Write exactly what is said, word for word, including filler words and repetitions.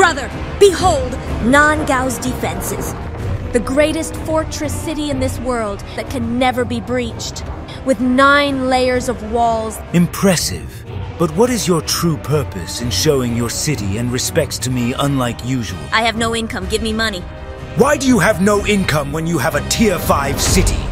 Brother, behold, Nangao's defenses. The greatest fortress city in this world that can never be breached, with nine layers of walls. Impressive. But what is your true purpose in showing your city and respects to me unlike usual? I have no income, give me money. Why do you have no income when you have a tier five city?